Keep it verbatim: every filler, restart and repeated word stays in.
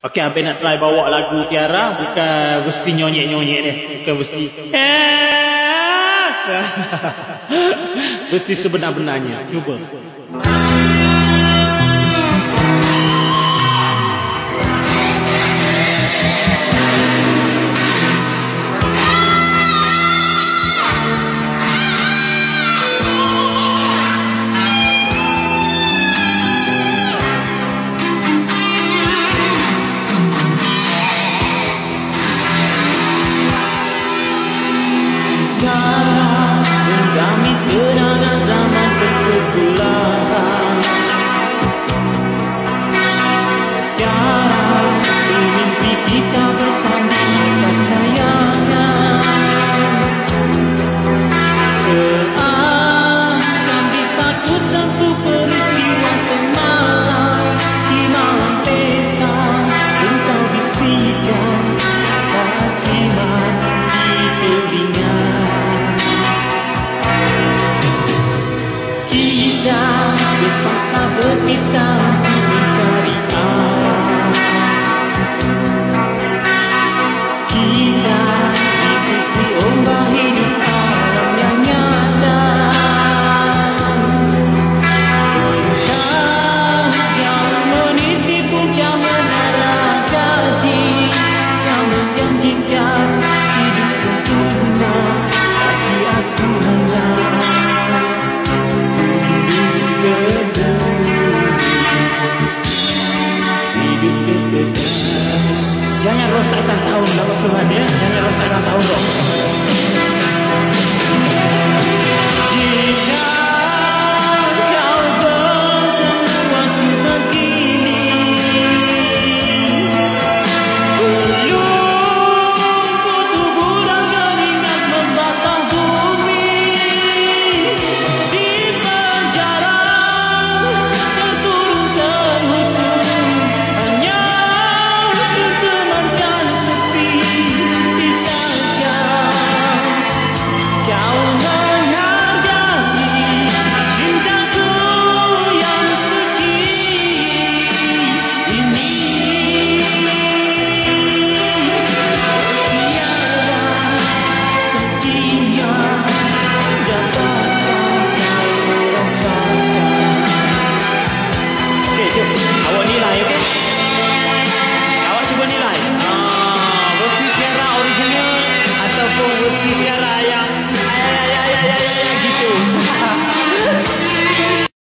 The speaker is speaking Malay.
Okey, Abang nak try bawa lagu Tiara, bukan versi nyonyek-nyonyek dia, bukan versi versi sebenar-benarnya. Cuba. Kenangan zaman persebelahan, Tiara mimpi kita bersanding atas kayangan, seakan di satu-satu peristiwa semalam. Di malam pesta engkau bisikan kata asiman di telinga. Kita terpaksa berpisah mencari arah. Kita dipukul ombak hidup alam yang nyata. Engkau yang meniti puncak menara janji, yang menjanjikan hidup sempurna, tapi aku hanya jangan rosakkan tahun dapat Tuhan ya, jangan rosakkan tahun dong.